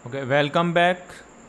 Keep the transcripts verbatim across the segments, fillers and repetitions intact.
Okay, welcome back.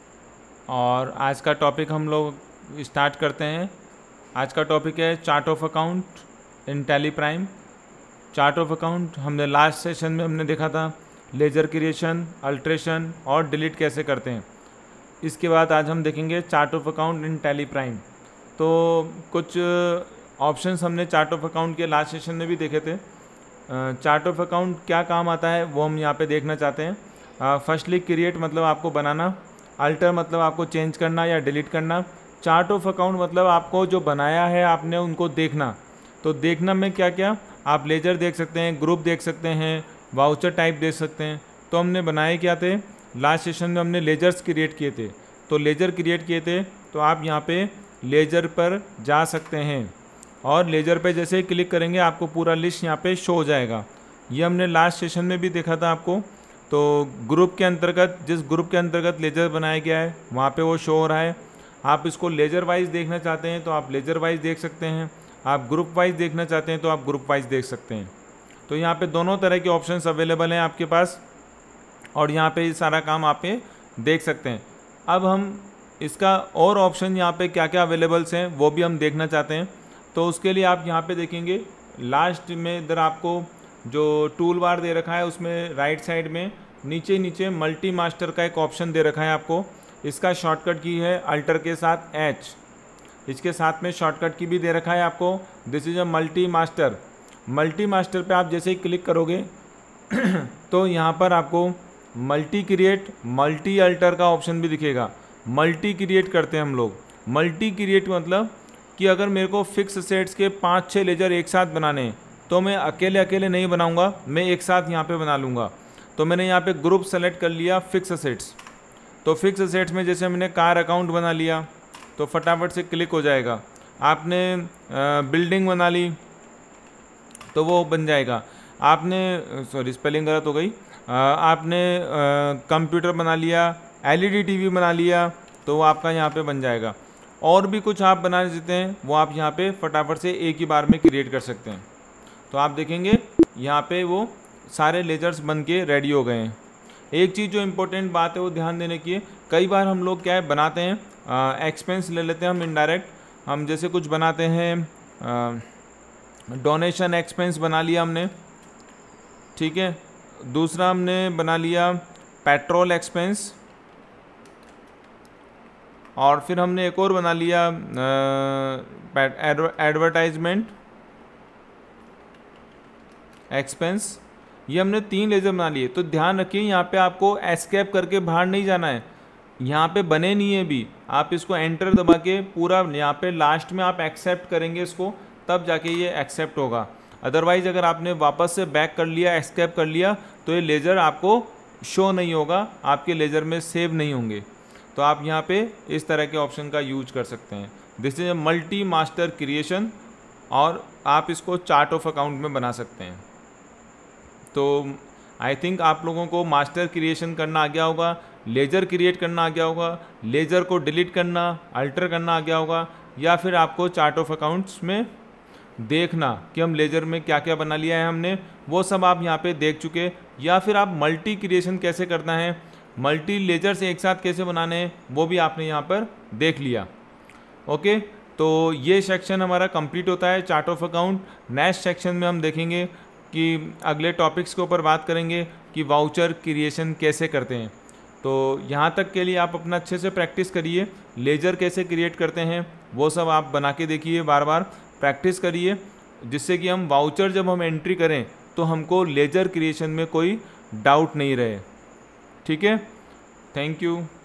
और आज का टॉपिक हम लोग स्टार्ट करते हैं। आज का टॉपिक है chart of account in Tally Prime. Chart of account हमने लास्ट सेशन में हमने देखा था लेजर क्रिएशन, अल्ट्रेशन और डिलीट कैसे करते हैं। इसके बाद आज हम देखेंगे chart of account in Tally Prime. तो कुछ ऑप्शंस हमने चार्ट ऑफ अकाउंट के लास्ट सेशन में भी देखे थे। चार्ट ऑफ अकाउंट क्या काम आता है वो हम यहाँ पे देखना चाहते हैं। फर्स्टली क्रिएट मतलब आपको बनाना, अल्टर मतलब आपको चेंज करना या डिलीट करना, चार्ट ऑफ अकाउंट मतलब आपको जो बनाया है आपने उनको देखना। तो देखना में क्या क्या, आप लेजर देख सकते हैं, ग्रुप देख सकते हैं, वाउचर टाइप देख सकते हैं। तो हमने बनाए क्या थे, लास्ट सेशन में हमने लेजर्स क्रिएट किए थे। तो लेजर क्रिएट किए थे तो आप यहाँ पे लेजर पर जा सकते हैं और लेजर पे जैसे ही क्लिक करेंगे आपको पूरा लिस्ट यहाँ पे शो हो जाएगा। ये हमने लास्ट सेशन में भी देखा था आपको। तो ग्रुप के अंतर्गत, जिस ग्रुप के अंतर्गत लेजर बनाया गया है वहाँ पे वो शो हो रहा है। आप इसको लेजर वाइज देखना चाहते हैं तो आप लेजर वाइज देख सकते हैं, आप ग्रुप वाइज देखना चाहते हैं तो आप ग्रुप वाइज देख सकते हैं। तो यहाँ पे दोनों तरह के ऑप्शंस अवेलेबल हैं आपके पास और यहाँ पे ये सारा काम आप पे देख सकते हैं। अब हम इसका और ऑप्शन यहाँ पे क्या क्या अवेलेबल्स हैं वो भी हम देखना चाहते हैं। तो उसके लिए आप यहाँ पे देखेंगे लास्ट में इधर आपको जो टूल बार दे रखा है उसमें राइट साइड में नीचे नीचे मल्टी मास्टर का एक ऑप्शन दे रखा है आपको। इसका शॉर्टकट की है अल्टर के साथ एच, इसके साथ में शॉर्टकट की भी दे रखा है आपको। This is a multi master. Multi master पे आप जैसे ही क्लिक करोगे तो यहाँ पर आपको मल्टी क्रिएट, मल्टी अल्टर का ऑप्शन भी दिखेगा। मल्टी क्रिएट करते हैं हम लोग। मल्टी क्रिएट मतलब कि अगर मेरे को फिक्स सेट्स के पाँच छः लेजर एक साथ बनाने हैं तो मैं अकेले अकेले नहीं बनाऊंगा, मैं एक साथ यहाँ पे बना लूँगा। तो मैंने यहाँ पे ग्रुप सेलेक्ट कर लिया फिक्स सेट्स। तो फिक्स सेट्स में जैसे मैंने कार अकाउंट बना लिया तो फटाफट से क्लिक हो जाएगा। आपने बिल्डिंग बना ली तो वो बन जाएगा। आपने सॉरी स्पेलिंग गलत हो गई, आ, आपने कंप्यूटर बना लिया, एलईडी टीवी बना लिया तो वो आपका यहाँ पे बन जाएगा। और भी कुछ आप बनाने देते हैं वो आप यहाँ पे फटाफट से एक ही बार में क्रिएट कर सकते हैं। तो आप देखेंगे यहाँ पे वो सारे लेजर्स बन के रेडी हो गए हैं। एक चीज़ जो इम्पोर्टेंट बात है वो ध्यान देने की है, कई बार हम लोग क्या है बनाते हैं, एक्सपेंस ले लेते हैं हम इनडायरेक्ट। हम जैसे कुछ बनाते हैं, डोनेशन एक्सपेंस बना लिया हमने, ठीक है। दूसरा हमने बना लिया पेट्रोल एक्सपेंस, और फिर हमने एक और बना लिया एडवर्टाइजमेंट एक्सपेंस। ये हमने तीन लेजर बना लिए। तो ध्यान रखिए यहाँ पे आपको एस्केप करके बाहर नहीं जाना है, यहाँ पे बने नहीं है भी। आप इसको एंटर दबा के पूरा यहाँ पे लास्ट में आप एक्सेप्ट करेंगे इसको, तब जाके ये एक्सेप्ट होगा। अदरवाइज अगर आपने वापस से बैक कर लिया, एस्केप कर लिया तो ये लेजर आपको शो नहीं होगा, आपके लेजर में सेव नहीं होंगे। तो आप यहाँ पे इस तरह के ऑप्शन का यूज कर सकते हैं। This is a multi master creation और आप इसको चार्ट ऑफ अकाउंट में बना सकते हैं। तो आई थिंक आप लोगों को मास्टर क्रिएशन करना आ गया होगा, लेजर क्रिएट करना आ गया होगा, लेजर को डिलीट करना, अल्टर करना आ गया होगा, या फिर आपको चार्ट ऑफ अकाउंट्स में देखना कि हम लेजर में क्या क्या बना लिया है हमने, वो सब आप यहाँ पे देख चुके। या फिर आप मल्टी क्रिएशन कैसे करना है, मल्टी लेजर से एक साथ कैसे बनाने हैं, वो भी आपने यहाँ पर देख लिया। ओके, तो ये सेक्शन हमारा कंप्लीट होता है chart of account. Next section में हम देखेंगे कि अगले टॉपिक्स के ऊपर बात करेंगे कि वाउचर क्रिएशन कैसे करते हैं। तो यहाँ तक के लिए आप अपना अच्छे से प्रैक्टिस करिए, लेजर कैसे क्रिएट करते हैं वो सब आप बना के देखिए, बार बार प्रैक्टिस करिए, जिससे कि हम वाउचर जब हम एंट्री करें तो हमको लेजर क्रिएशन में कोई डाउट नहीं रहे। ठीक है, थैंक यू।